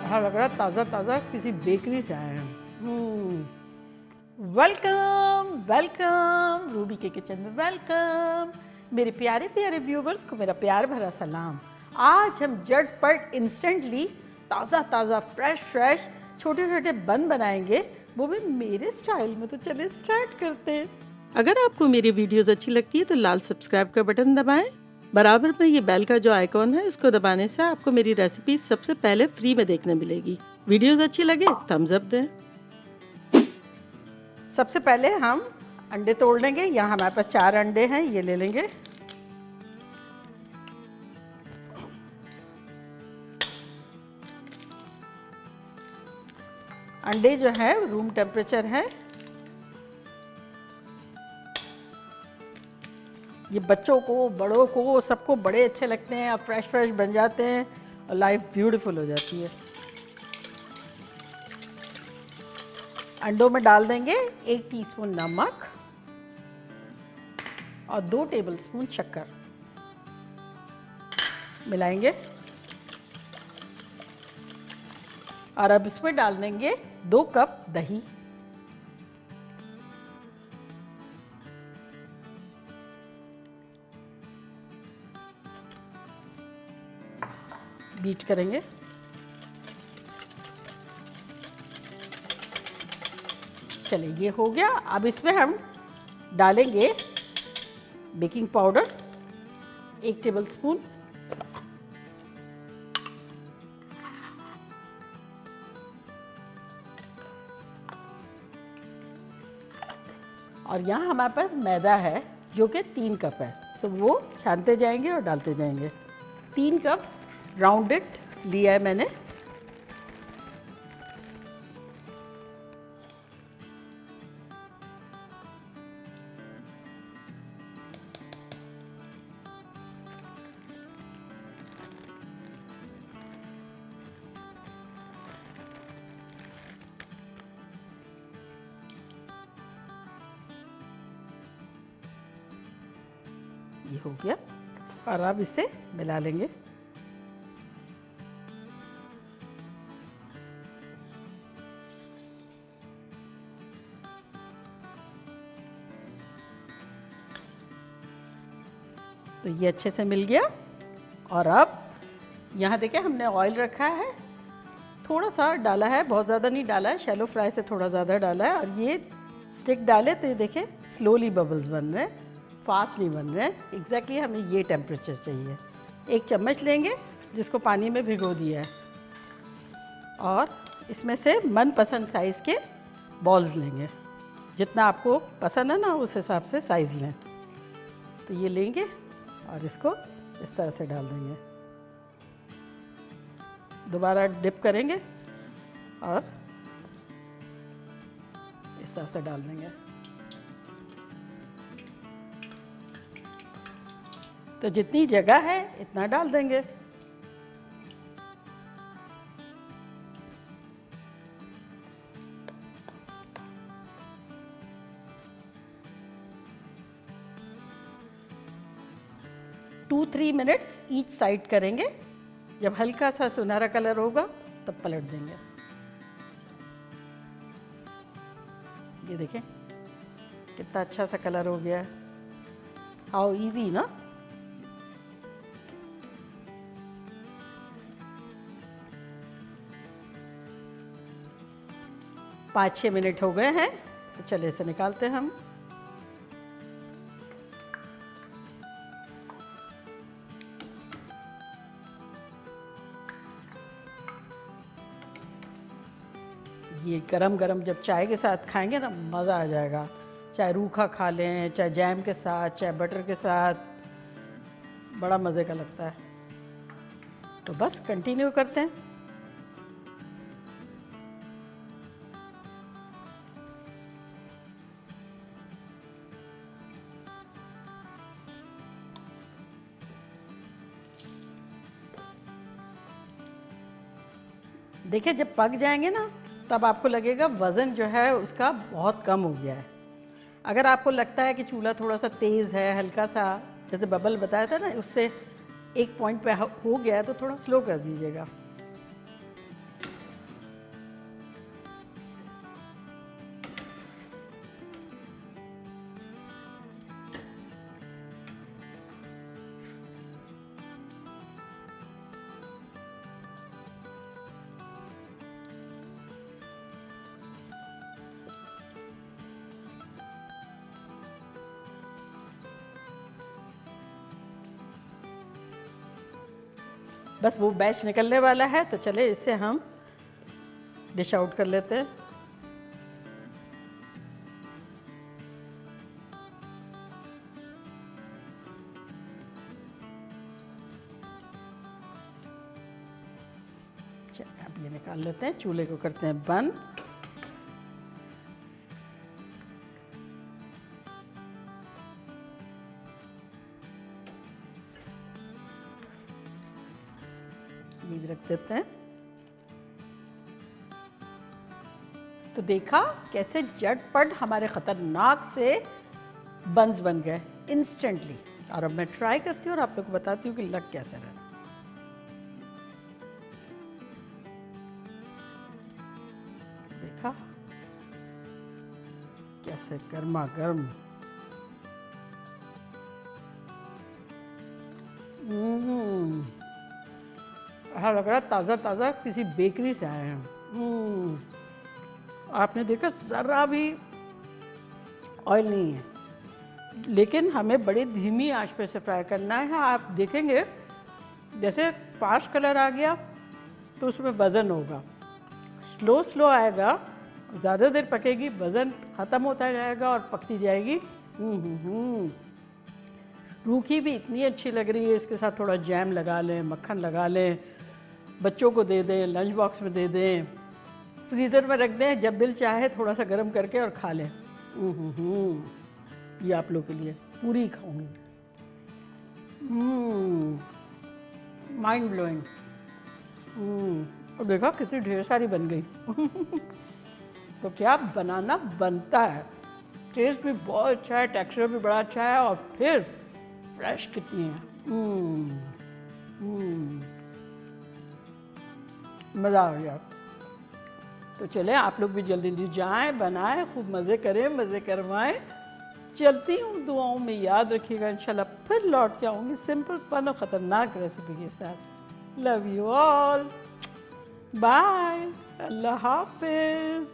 हाँ, लग रहा है ताज़ा ताज़ा किसी बेकरी से आए हैं। वेलकम वेलकम रूबी के किचन में वेलकम। मेरे प्यारे प्यारे व्यूवर्स को मेरा प्यार भरा सलाम। आज हम झटपट इंस्टेंटली ताज़ा ताज़ा फ्रेश फ्रेश छोटे छोटे बन बनाएंगे, वो भी मेरे स्टाइल में। तो चलिए स्टार्ट करते हैं। अगर आपको मेरी वीडियोस अच्छी लगती है तो लाल सब्सक्राइब का बटन दबाएं। बराबर में ये बेल का जो आइकॉन है इसको दबाने से आपको मेरी रेसिपी सबसे पहले फ्री में देखने मिलेगी। वीडियोस अच्छी लगे थम्स अप दें। सबसे पहले हम अंडे तोड़ लेंगे। यहाँ हमारे पास 4 अंडे हैं, ये ले लेंगे। अंडे जो है रूम टेम्परेचर है। ये बच्चों को, बड़ों को, सबको बड़े अच्छे लगते हैं। अब फ्रेश फ्रेश बन जाते हैं और लाइफ ब्यूटीफुल हो जाती है। अंडों में डाल देंगे 1 टीस्पून नमक और 2 टेबलस्पून शक्कर। मिलाएंगे और अब इसमें डाल देंगे 2 कप दही। बीट करेंगे। चलिए ये हो गया। अब इसमें हम डालेंगे बेकिंग पाउडर 1 टेबलस्पून, और यहाँ हमारे पास मैदा है जो कि 3 कप है, तो वो छानते जाएंगे और डालते जाएंगे। 3 कप राउंडेड लिया है मैंने। ये हो गया और अब इसे मिला लेंगे। तो ये अच्छे से मिल गया। और अब यहाँ देखिए हमने ऑयल रखा है, थोड़ा सा डाला है, बहुत ज़्यादा नहीं डाला है, शैलो फ्राई से थोड़ा ज़्यादा डाला है। और ये स्टिक डाले तो ये देखिए स्लोली बबल्स बन रहे हैं, फास्ट नहीं बन रहे हैं। एग्जैक्टली हमें ये टेम्परेचर चाहिए। 1 चम्मच लेंगे जिसको पानी में भिगो दिया है, और इसमें से मनपसंद साइज़ के बॉल्स लेंगे। जितना आपको पसंद है ना उस हिसाब से साइज़ लें। तो ये लेंगे और इसको इस तरह से डाल देंगे। दोबारा डिप करेंगे और इस तरह से डाल देंगे। तो जितनी जगह है इतना डाल देंगे। टू 3 मिनट्स ईच साइड करेंगे। जब हल्का सा सुनहरा कलर होगा तब पलट देंगे। ये देखें कितना अच्छा सा कलर हो गया है। हाउ इजी ना। पाँच 6 मिनट हो गए हैं, तो चलिए इसे निकालते हैं हम। ये गरम गरम जब चाय के साथ खाएंगे ना मज़ा आ जाएगा। चाहे रूखा खा लें, चाहे जैम के साथ, चाहे बटर के साथ, बड़ा मज़े का लगता है। तो बस कंटिन्यू करते हैं। देखिए जब पक जाएंगे ना तब आपको लगेगा वज़न जो है उसका बहुत कम हो गया है। अगर आपको लगता है कि चूल्हा थोड़ा सा तेज़ है, हल्का सा जैसे बबल बताया था ना, उससे एक पॉइंट पे हो गया है तो थोड़ा स्लो कर दीजिएगा। बस वो बैच निकलने वाला है, तो चले इससे हम डिश आउट कर लेते हैं। अब ये निकाल लेते हैं, चूल्हे को करते हैं बंद। ये भी रख देते हैं। तो देखा कैसे झटपट हमारे खतरनाक से बंस बन गए इंस्टेंटली। और अब मैं ट्राई करती हूँ और आप लोग को बताती हूँ कि लग कैसे रहा। देखा कैसे गर्मा गर्म। ऐसा लग रहा है ताज़ा ताज़ा किसी बेकरी से आए हैं। आपने देखा ज़रा भी ऑयल नहीं है, लेकिन हमें बड़ी धीमी आंच पे से फ्राई करना है। आप देखेंगे जैसे फास्ट कलर आ गया तो उसमें वज़न होगा, स्लो स्लो आएगा, ज़्यादा देर पकेगी, वज़न ख़त्म होता जाएगा और पकती जाएगी। रूखी भी इतनी अच्छी लग रही है। इसके साथ थोड़ा जैम लगा लें, मक्खन लगा लें, बच्चों को दे दें, लंच बॉक्स में दे दें, फ्रीज़र में रख दें, जब दिल चाहे थोड़ा सा गर्म करके और खा लें। ये आप लोग के लिए पूरी खाऊंगी। Mind blowing. और देखा कितनी ढेर सारी बन गई। तो क्या बनाना बनता है। टेस्ट भी बहुत अच्छा है, टेक्सचर भी बड़ा अच्छा है, और फिर फ्रेश कितनी है। मज़ा आ गया। तो चले आप लोग भी जल्दी जल्दी जाएं, बनाएं, खूब मज़े करें, मज़े करवाएं। चलती हूँ, दुआओं में याद रखिएगा। इंशाल्लाह फिर लौट के आऊँगी सिंपल फन और ख़तरनाक रेसिपी के साथ। लव यू ऑल, बाय, अल्लाह हाफिज़।